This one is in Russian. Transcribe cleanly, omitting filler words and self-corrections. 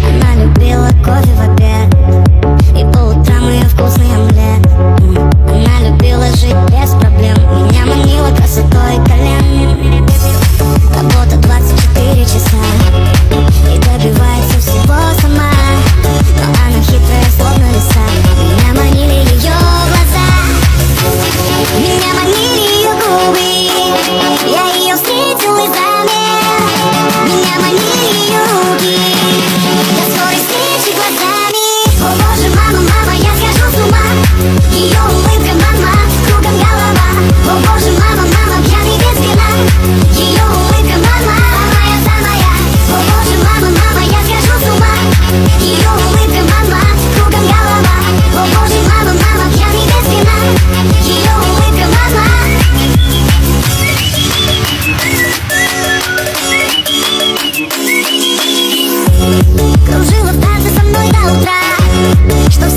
Она любила кофе в обед и по утрам ее вкусный омлет. Она любила жить без проблем, меня манила красотой колен. Работа 24 часа и добивается всего сама, но она хитрая, словно лиса. Меня манили ее глаза, меня манили ее губы, я ее встретил и замер. Меня манили ее руки, до скорой встречи глазами. О боже, мама, мама, я схожу с ума. Ее улыбка, мама, кругом голова. О боже, мама, мама, пьяный без вина. Ее улыбка, мама, самая самая. О боже, мама, мама, я схожу с ума. Ее улыбка, мама, кругом голова. О боже, мама, мама, пьяный без вина. Ее улыбка, мама. Кружила в танце со мной до утра, что